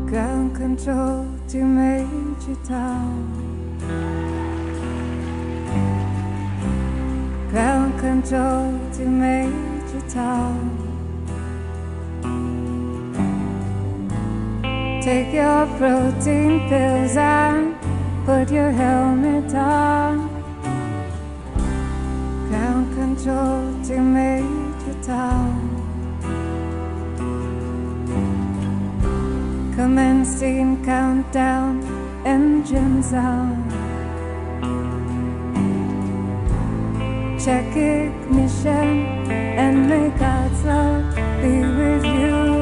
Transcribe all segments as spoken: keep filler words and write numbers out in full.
Ground control to Major Tom. Ground control to Major Tom. Take your protein pills and put your helmet on. Ground control to Major Tom. Commencing countdown, engines on. Check ignition and may God's love be with you.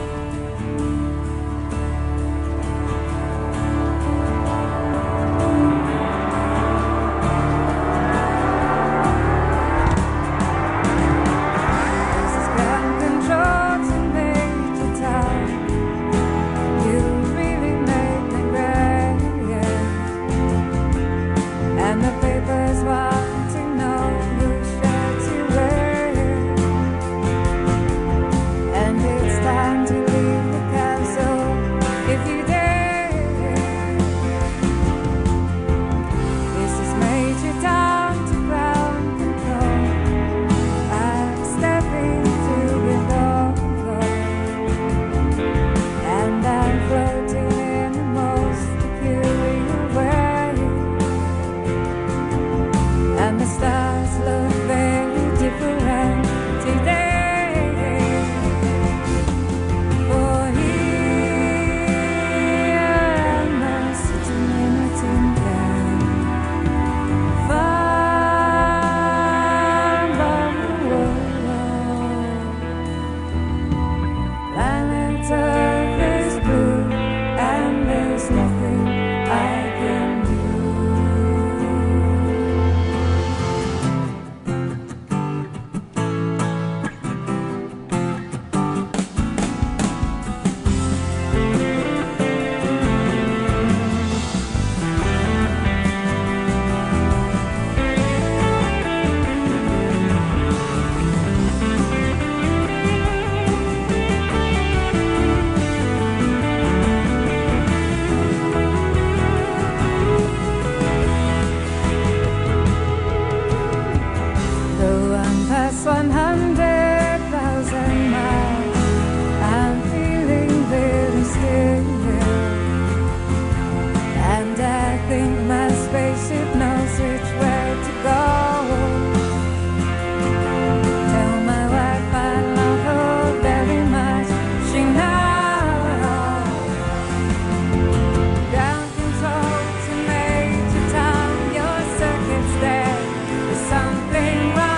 one hundred thousand miles, I'm feeling very still, and I think my spaceship knows which way to go. Tell my wife I love her very much, she knows. Ground control to Major Tom, your circuit's dead, there's something wrong.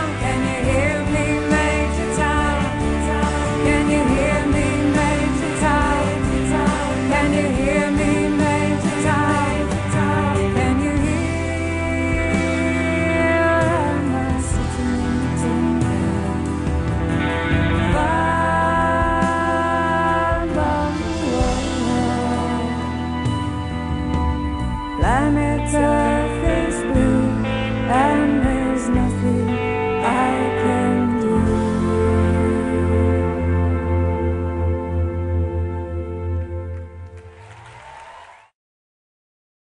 Planet Earth.